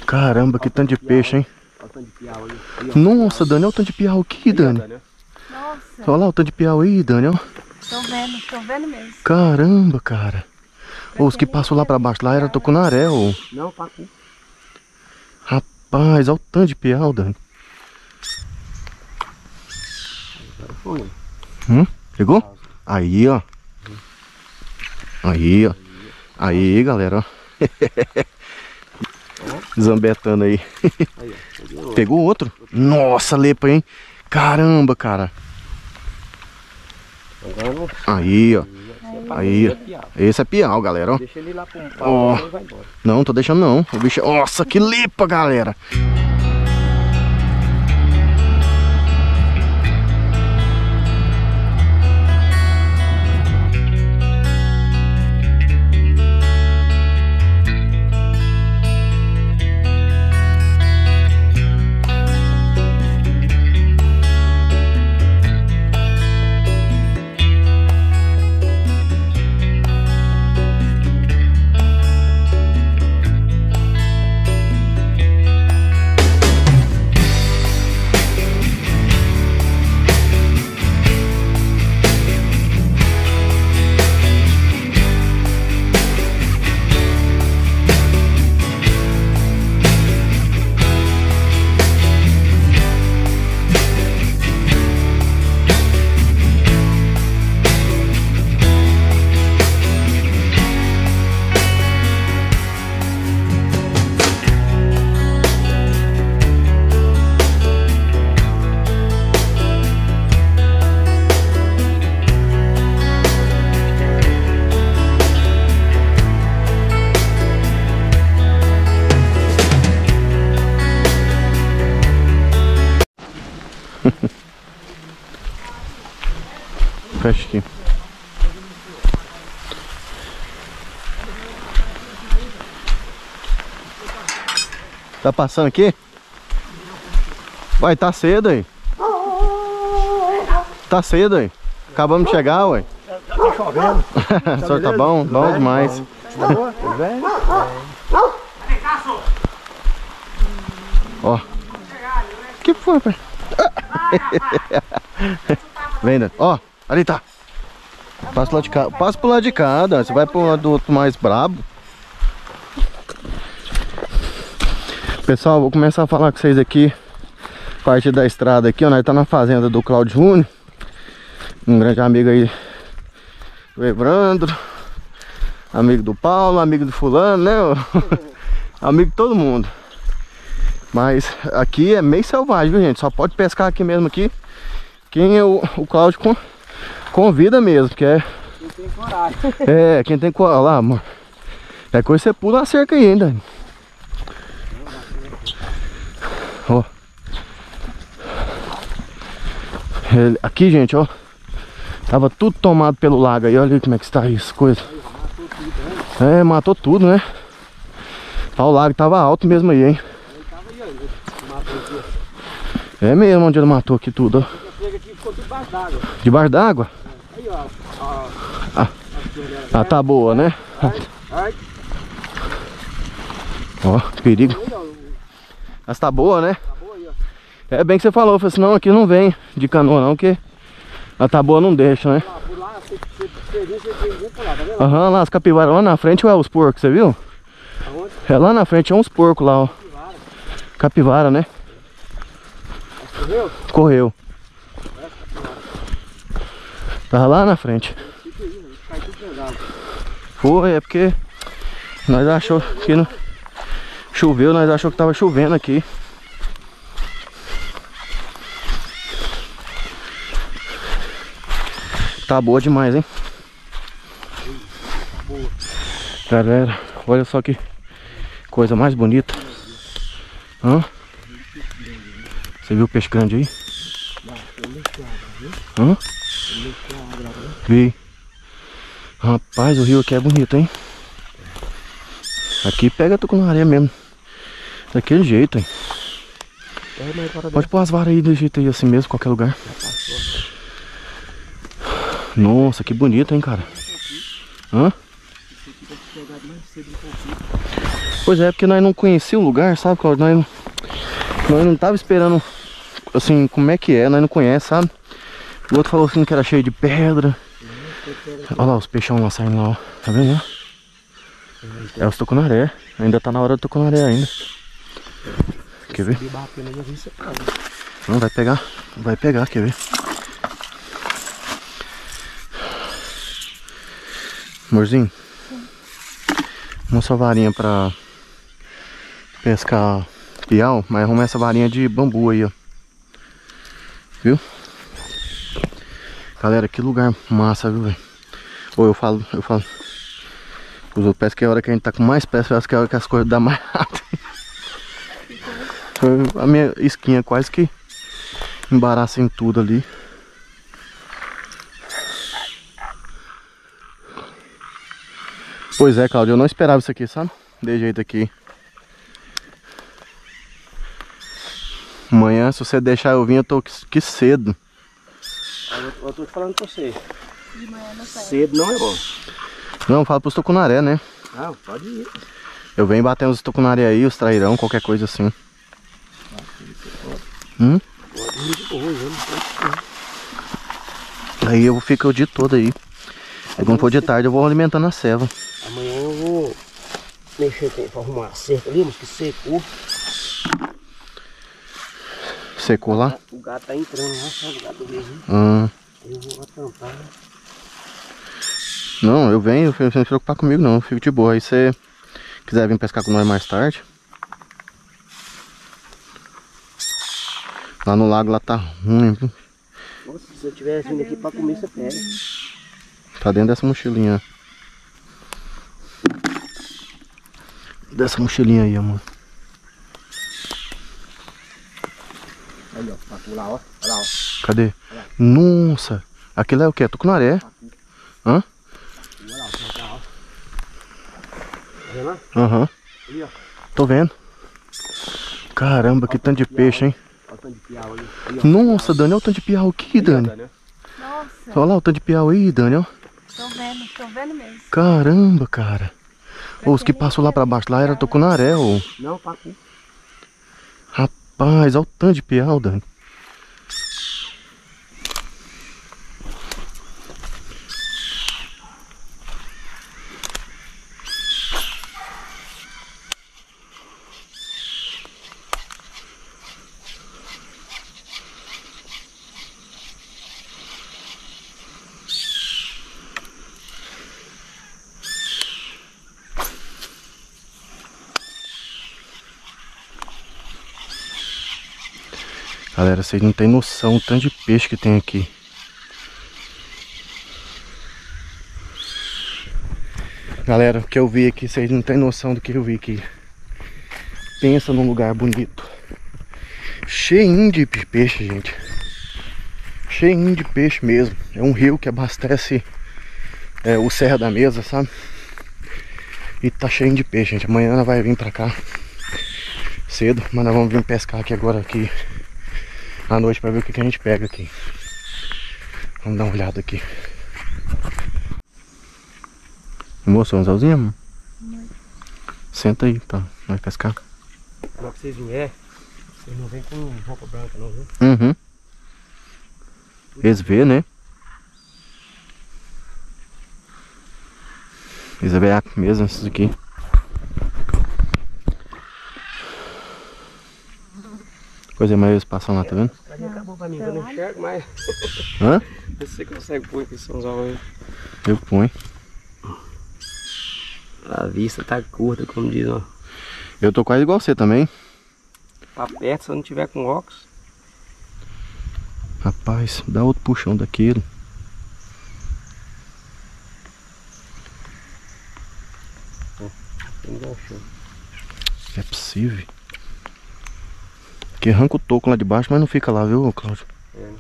Caramba, que tanto de peixe, hein? Olha o tanto de piau aí. Nossa, Dani, olha o tanto de piau aqui, Dani. Nossa, Olha lá o tanto de piau aí, Dani, ó. tô vendo mesmo. Caramba, cara. Ô, os que passou lá pra baixo lá era tucunaré, ô. Não, pacu. Rapaz, olha o tanto de piau, Dani. Foi. Pegou? Aí, ó. Aí, ó. Aí, galera, ó. Zambetando aí. Aí, ó. Pegou outro? Nossa, lepa, hein? Caramba, cara. Aí, ó. Aí, ó. Esse é piau, galera, ó. Deixa ele lá pro Ó. pau e vai embora. Não, tô deixando não. O bicho... Nossa, que lepa, galera. Fecha aqui. Tá passando aqui? Vai, tá cedo aí. Tá cedo aí. Acabamos de chegar, ué. Tá chovendo. O senhor tá bom? Bom demais. Ó. Que foi, pai? Vem, Dani. Ó, ali tá. Passa pro lado de cá. Passa pro lado de cá, Dani. Você vai pro lado do outro mais brabo. Pessoal, vou começar a falar com vocês aqui. Parte da estrada aqui, ó. Nós tá na fazenda do Claudio Júnior. Um grande amigo aí do Evandro. Amigo do Paulo, amigo do fulano, né? Amigo de todo mundo. Mas aqui é meio selvagem, viu, gente? Só pode pescar aqui mesmo aqui. Quem é o Claudio convida mesmo, que é... Quem tem coragem. É, quem tem coragem. Olha lá, amor. É coisa que você pula a cerca aí ainda. Ó. Aqui, gente, ó. Tava tudo tomado pelo lago aí. Olha aí como é que está isso, coisa. É, matou tudo, né? O lago tava alto mesmo aí, hein? É mesmo onde ele matou aqui tudo, ó. Ficou tudo debaixo d'água. Debaixo d'água? Aí, ó. Ah, tá boa, né? Ai. Ó, perigo. Mas tá boa, né? Tá boa aí, ó. É bem que você falou, falei assim, não, aqui não vem de canoa não, que a tá boa não deixa, né? Por lá, você vem pra lá, tá vendo? Aham, lá as capivaras lá na frente, ué, os porcos, você viu? Aonde? É lá na frente, é uns porcos lá, ó. Capivara, né? Correu? Correu. Tava lá na frente. Cai tudo pegado. Foi, é porque nós achou que não choveu, nós achou que tava chovendo aqui. Tá boa demais, hein? Galera, olha só que coisa mais bonita. Hã? Você viu o peixe grande aí? Hã? Vi. Rapaz, o rio aqui é bonito, hein? Aqui pega tucunaré mesmo. Daquele jeito, hein? Pode pôr as varas aí do jeito aí, assim mesmo, qualquer lugar. Nossa, que bonito, hein, cara? Hã? Pois é, porque nós não conhecíamos o lugar, sabe, Claudio? Nós não tava esperando, assim, como é que é, nós não conhecemos, sabe? O outro falou assim que era cheio de pedra. Olha lá os peixão lá saindo lá, ó. Tá vendo lá? É os tucunaré. Ainda tá na hora do tucunaré ainda. Quer ver? Não, vai pegar. Vai pegar, quer ver? Amorzinho, arruma sua varinha pra pescar piau, mas arruma essa varinha de bambu aí, ó. Viu? Galera, que lugar massa, viu, velho? Ou eu falo. Os outros parece que é a hora que a gente tá com mais pés, parece que é a hora que as coisas dão mais rápido. A minha esquinha quase que embaraça em tudo ali. Pois é, Claudio, eu não esperava isso aqui, sabe? De jeito aqui. Amanhã, se você deixar eu vir, eu tô que cedo. Eu tô falando pra você. De manhã não sai. Cedo não é bom. Não, fala pros tucunaré, né? Não, pode ir. Eu venho batendo os tucunaré aí, os trairão, qualquer coisa assim. Pode ir de boa, Aí eu fico o dia todo aí. Aí quando for de tarde eu vou alimentando a ceva. Amanhã eu vou mexer pra arrumar a cerca ali, mas que secou. Secou lá? O gato tá entrando lá, sabe? O gato veio. Eu vou tampar. Não, eu venho, você não se preocupar comigo não, eu fico de boa. Aí você quiser vir pescar com nós mais tarde. Lá no lago lá tá ruim, viu? Nossa, se eu tivesse vindo aqui pra comer, você pega. Tá dentro dessa mochilinha. Dessa mochilinha aí, amor. Aí, ó, pacu lá, ó. Olha lá, ó. Cadê? Nossa! Aquilo é o que? É tucunaré? Hã? Olha lá, ó. Tá vendo lá? Aham. Ali, ó. Tô vendo. Caramba, que tanto de peixe, hein? Olha o tanto de piau aí. Aí, ó. Nossa, Dani, olha o tanto de piau aqui, Dani. Nossa, Olha lá o tanto de piau aí, Dani, ó. tô vendo mesmo. Caramba, cara. Ô, os que passou lá pra baixo lá era tucunaré, ô. Não, pacu. Rapaz, olha o tanto de piau, Dani. Galera, vocês não tem noção o tanto de peixe que tem aqui. Galera, o que eu vi aqui, vocês não tem noção do que eu vi aqui. Pensa num lugar bonito. Cheinho de peixe, gente. Cheinho de peixe mesmo. É um rio que abastece o Serra da Mesa, sabe? E tá cheio de peixe, gente. Amanhã nós vai vir pra cá cedo, mas nós vamos vir pescar aqui agora aqui à noite pra ver o que a gente pega aqui. Vamos dar uma olhada aqui. Moço, um anzolzinho, amor? Senta aí, tá? Vai pescar. Na hora que vocês vierem, vocês não vêm com roupa branca não, viu? Uhum. Eles vê, né? Eles vê mesmo esses aqui. Coisa mais eles passam lá, tá vendo? Ali acabou pra mim, eu não enxergo mais. Hã? Você consegue pôr aqui esse anzol aí? Eu ponho. A vista tá curta, como diz, ó. Eu tô quase igual você também. Tá perto, se eu não tiver com óculos. Rapaz, dá outro puxão daquele. É possível. Que arranca o toco lá de baixo, mas não fica lá, viu, Cláudio? É.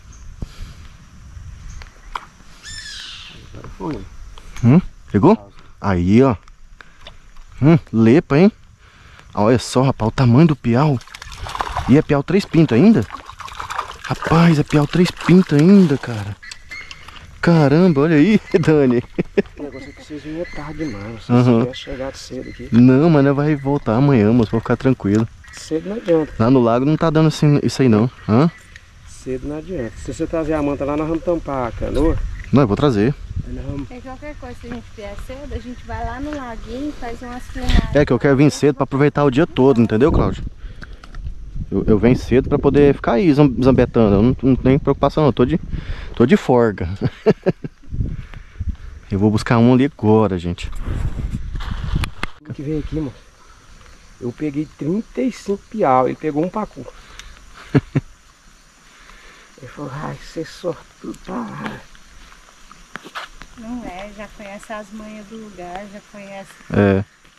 Agora foi. Pegou? Aí, ó. Lepa, hein? Olha só, rapaz, o tamanho do piau. E é piau 3 pintos ainda? Rapaz, é piau 3 pintos ainda, cara. Caramba, olha aí, Dani. O negócio é que vocês vinham tarde demais. Se Uhum. tivesse chegado cedo aqui. Não, mas nós vai voltar amanhã, moço, vou ficar tranquilo. Cedo não adianta. Lá no lago não tá dando assim, isso aí não. Hã? Cedo não adianta. Se você trazer a manta lá, nós vamos tampar a canoa. Não, eu vou trazer. Aí nós vamos... É qualquer coisa, se a gente vier cedo, a gente vai lá no laguinho e faz umas filmagens. É que eu quero vir cedo pra aproveitar o dia todo, entendeu, Cláudio? Eu venho cedo pra poder ficar aí zambetando. Eu não tenho preocupação não, tô de folga. Eu vou buscar um ali agora, gente. O que veio aqui, mano? Eu peguei 35 piau, ele pegou um pacu. Ele falou, ai, você sortudo pra lá. Não é, já conhece as manhas do lugar, já conhece. É.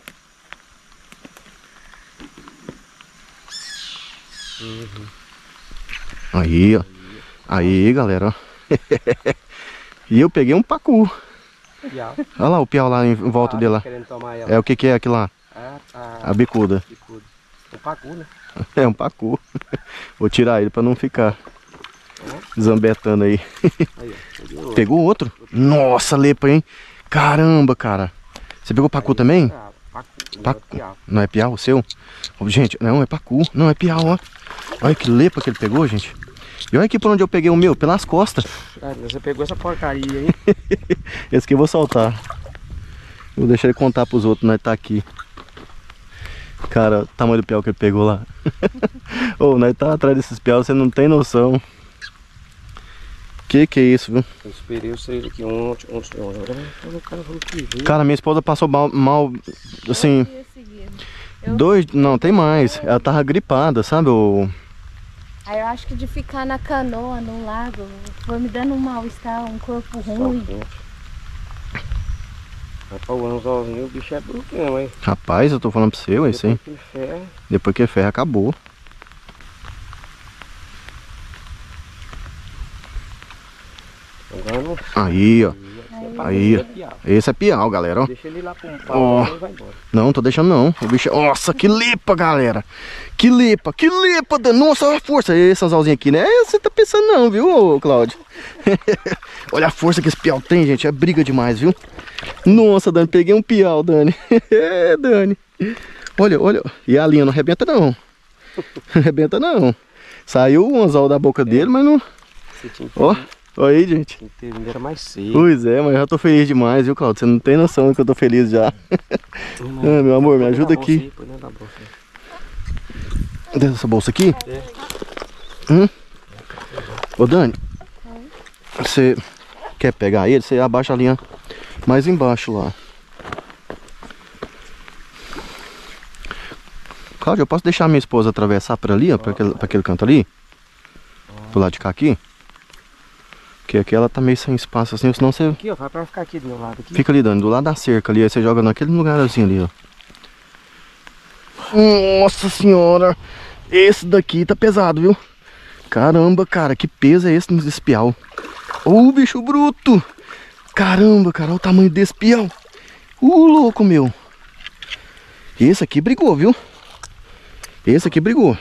Aí, ó. Aí, galera, ó. E eu peguei um pacu. Piau. Olha lá o piau lá em volta dele lá. Querendo tomar ela. É o que é aquilo lá? A bicuda. Bicuda. Um pacu, né? É um pacu. Vou tirar ele pra não ficar zambetando aí. Aí, ó. Peguei outro. Pegou outro? Nossa, lepa, hein? Caramba, cara. Você pegou pacu também? Ah, pacu. Pacu. Piau. Não é piau o seu? Ô, gente, não, é pacu. Não, é piau, ó. Olha que lepa que ele pegou, gente. E olha aqui por onde eu peguei o meu, pelas costas. Ah, você pegou essa porcaria aí. Esse aqui eu vou soltar. Vou deixar ele contar pros outros, nós tá aqui. Cara, o tamanho do piau que ele pegou lá. Ô, nós tá atrás desses piaus, você não tem noção. Que é isso, viu? Eu esperei vocês aqui ontem. Agora o cara falou que veio. Cara, minha esposa passou mal assim, 2 dias seguidos. 2, não, tem mais. Ela tava gripada, sabe? Aí eu acho que de ficar na canoa, no lago, foi me dando um mal-estar, um corpo ruim. Rapaz, o anzolzinho, o bicho é bruto mesmo, hein? Rapaz, eu tô falando pra você, ué, isso aí. Depois que ferra. Depois que ferra, acabou. Agora não. Aí, ó. Aí, Piau. esse é piau, galera, ó. Deixa ele lá pro Ó. pau e vai embora. Não, tô deixando não. O bicho... Nossa, que lepa, galera. Que lepa, que lepa. Nossa, olha a força. Esse anzolzinho aqui, né? Você tá pensando não, viu, ô, Cláudio? Olha a força que esse piau tem, gente. É briga demais, viu? Nossa, Dani, peguei um piau, Dani. É, Dani. Olha, olha. E a linha não arrebenta não. Não arrebenta não. Saiu o anzol da boca dele, mas não... Você tinha que Ó, olha aí, gente. ter vindo, era mais cedo. Pois é, mas eu já tô feliz demais, viu, Cláudio? Você não tem noção que eu tô feliz já. Ah, meu amor, me ajuda aqui. Põe dentro da bolsa aí. Dentro dessa bolsa aqui? É. Ô, Dani, você quer pegar ele? Você abaixa a linha mais embaixo lá. Cláudio, eu posso deixar minha esposa atravessar por ali, ó, pra aquele canto ali? Pro lado de cá aqui? Porque aqui ela tá meio sem espaço assim, senão você Aqui, ó, vai pra ficar aqui do meu lado aqui. fica ali, Dani, do lado da cerca ali, aí você joga naquele lugarzinho ali, ó. Nossa senhora! Esse daqui tá pesado, viu? Caramba, cara, que peso é esse nesse piau? Ô, bicho bruto! Caramba, cara, olha o tamanho desse piau! Louco, meu! Esse aqui brigou, viu? Esse aqui brigou.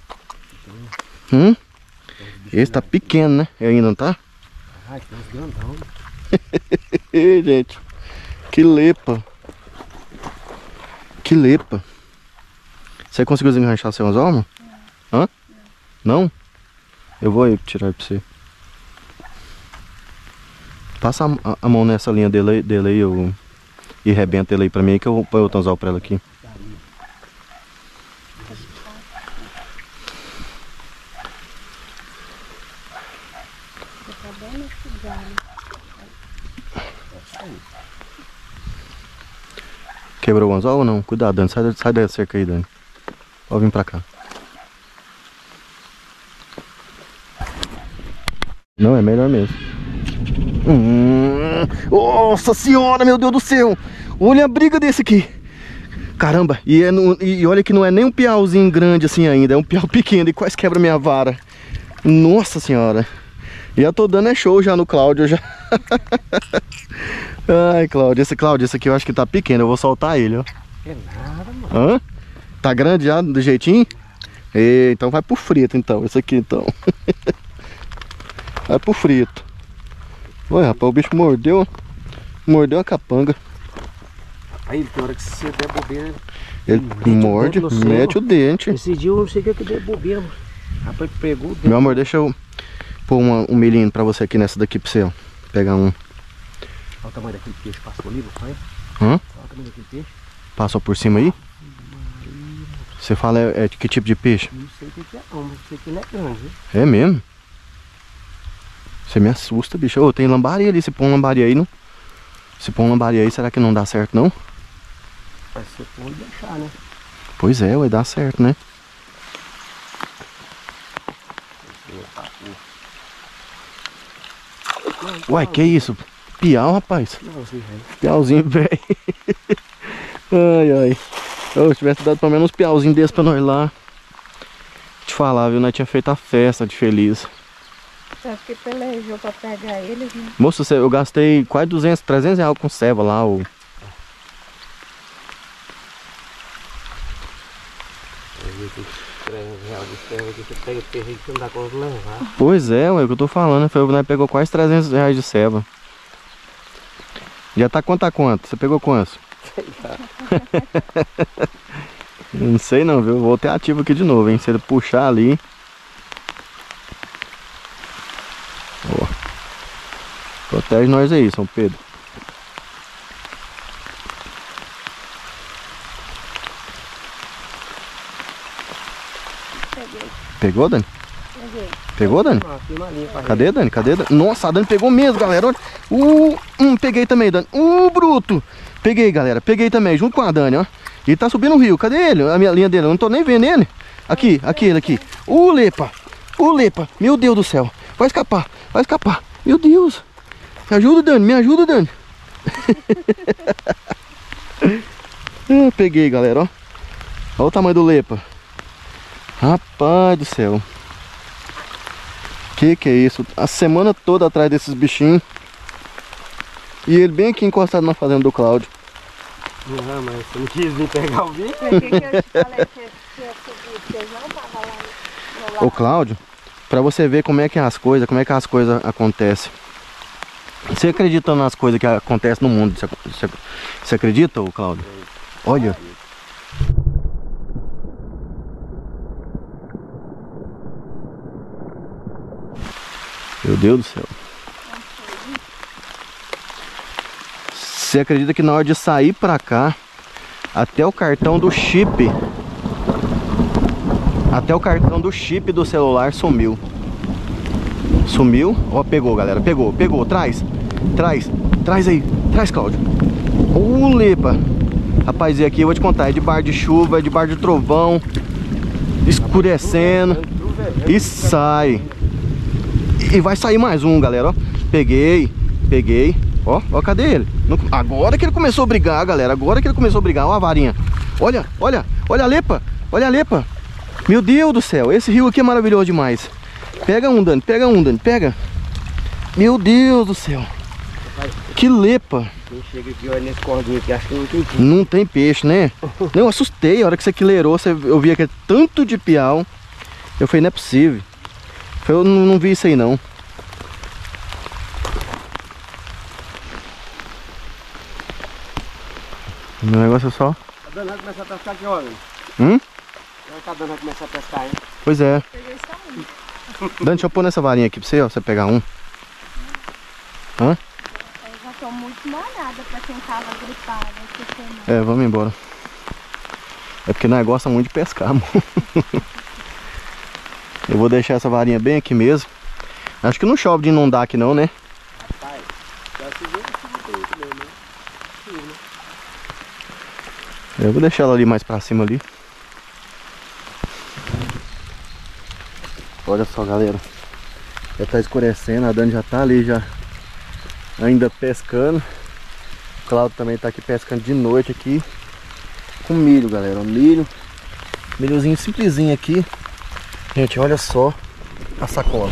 Esse tá pequeno, né? Ainda não tá? Ai, tem uns grandão. Ei, gente. Que lepa. Que lepa. Você conseguiu desenganchar seu anzol, mano? Hã? Não? Eu vou aí tirar ele pra você. Passa a mão nessa linha dele aí e rebenta ele aí pra mim, que eu vou pôr outro anzol pra ela aqui. Quebrou o anzol ou não? Cuidado, Dani. Sai da cerca aí, Dani. Pode vir pra cá. Não, é melhor mesmo. Nossa senhora, meu Deus do céu. Olha a briga desse aqui. Caramba, e olha que não é nem um piauzinho grande assim ainda. É um piau pequeno e quase quebra minha vara. Nossa senhora. Já tô dando show já no Cláudio já. Ai, Cláudio, esse aqui eu acho que tá pequeno. Eu vou soltar ele, ó. É nada, mano. Hã? Tá grande já, do jeitinho? Então vai pro frito, então. Esse aqui, então. Vai pro frito. Ué, rapaz, o bicho mordeu a capanga. Aí tem hora que você der bobeira. Ele morde, mete o dente. Esse dia eu não sei o que deu bobeira, mano. Rapaz, pegou o dente. Meu amor, deixa eu pôr um milhinho pra você aqui nessa daqui pra você, ó. Pegar um. Olha o tamanho daquele peixe, passou ali, não foi? Hã? Olha o tamanho daquele peixe. Passou por cima aí? Você fala é de que tipo de peixe? Não sei o que é não, mas esse aqui não é grande, viu? É mesmo? Você me assusta, bicho. Ô, tem lambari ali, se pôr um lambari aí, não? Se pôr um lambari aí, será que não dá certo, não? Mas você pode deixar, né? Pois é, vai dar certo, né? Uai, que isso? Piau, rapaz. Piauzinho, velho. Ai, ai. Se tivesse dado pelo menos uns piauzinhos desses pra nós lá. Te falar, viu? Nós tinha feito a festa de feliz. Só que pelejou pra pegar eles, né? Moço, eu gastei quase 300 reais com ceva lá. Você pega o peixe que não dá conta de levar. Pois é, ué, o que eu tô falando. Nós pegou quase 300 reais de ceva. Já tá quanto a quanto? Você pegou quantos? Sei lá. Não sei não, viu? Vou ter ativo aqui de novo, hein? Se ele puxar ali. Ó. Protege nós aí, São Pedro. Peguei, Pegou, Dani? peguei. Pegou, Dani? Cadê, Dani? Cadê, Dani? Nossa, a Dani pegou mesmo, galera. Olha. Peguei também, Dani. Bruto. Peguei, galera. Peguei também, junto com a Dani, ó. Ele tá subindo o rio. Cadê ele? A minha linha dele. Eu não tô nem vendo ele. Aqui, ele aqui. Lepa. Lepa. Meu Deus do céu. Vai escapar. Vai escapar. Meu Deus. Me ajuda, Dani. Me ajuda, Dani. Peguei, galera, ó. Olha o tamanho do Lepa. Rapaz do céu. Que é isso? A semana toda atrás desses bichinhos. E ele bem aqui encostado na fazenda do Cláudio. Não, mas você não quis vir pegar o bicho? Por que eu te falei que ia subir? Porque eu não tava lá no lado. Ô Cláudio, pra você ver como é que as coisas acontecem. Você acredita nas coisas que acontecem no mundo? Você acredita, ô Cláudio? Olha. Meu Deus do céu. Você acredita que na hora de sair pra cá, até o cartão do chip do celular sumiu. Sumiu. Ó, pegou, galera. Pegou. Traz aí. Traz, Cláudio. Lepa. Rapaz, e aqui eu vou te contar. É de bar de chuva, é de bar de trovão. Escurecendo. E sai. E vai sair mais um, galera, ó. Peguei. Ó, cadê ele? Agora que ele começou a brigar, galera. Ó a varinha. Olha a Lepa. Meu Deus do céu, esse rio aqui é maravilhoso demais. Pega um, Dani, pega. Meu Deus do céu. Que Lepa. Quem chega aqui, olha nesse cordinho aqui, acho que não tem peixe. Não tem peixe, né? Eu assustei, a hora que você aquilerou, eu vi aquele tanto de piau. Eu falei, não é possível. Eu não vi isso aí não. O meu negócio é só... Tá dando vai começar a pescar aqui, olha. Tá dando vai começar a pescar, hein? Pois é. Peguei só um. Dani, deixa eu pôr nessa varinha aqui pra você, ó, você pegar um. Eu já tô muito molhada pra quem tava gripado. Vamos embora. É porque nós gostamos muito de pescar, amor. Eu vou deixar essa varinha bem aqui mesmo. Acho que não chove de inundar aqui não, né? Rapaz, já se viu que não tem muito mesmo, né? Eu vou deixar ela ali mais pra cima ali. Olha só, galera. Já tá escurecendo, a Dani já tá ali já ainda pescando. O Cláudio também tá aqui pescando de noite aqui. Com milho, galera. Milhozinho simplesinho aqui. Gente, olha só a sacola.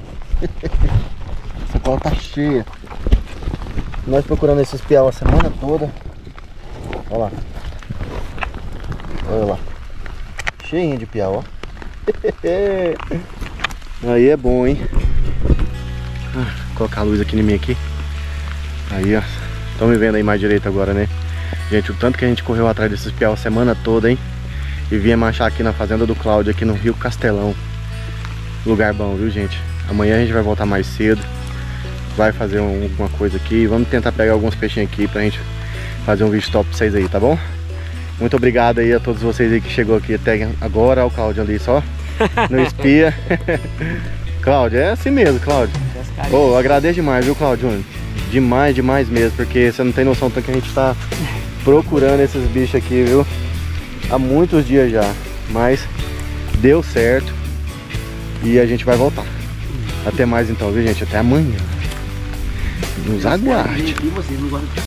A sacola tá cheia. Nós procurando esses piau a semana toda. Olha lá. Olha lá. Cheinha de piau, ó. Aí é bom, hein? colocar a luz aqui em mim aqui. Aí, ó. Estão me vendo aí mais direito agora, né? Gente, o tanto que a gente correu atrás desses piau a semana toda, hein? E viemos achar aqui na fazenda do Cláudio, aqui no Rio Castelão. Lugar bom, viu, gente? Amanhã a gente vai voltar mais cedo. Vai fazer alguma coisa aqui. Vamos tentar pegar alguns peixinhos aqui pra gente fazer um vídeo top pra vocês aí, tá bom? Muito obrigado aí a todos vocês aí que chegou aqui até agora. Olha o Cláudio ali só. No espia. Cláudio, é assim mesmo, Cláudio. Ô, agradeço demais, viu, Cláudio? Demais, demais mesmo. Porque você não tem noção do tanto que a gente tá procurando esses bichos aqui, viu? Há muitos dias já. Mas deu certo. E a gente vai voltar. Até mais então, viu, gente? Até amanhã. Nos aguarde.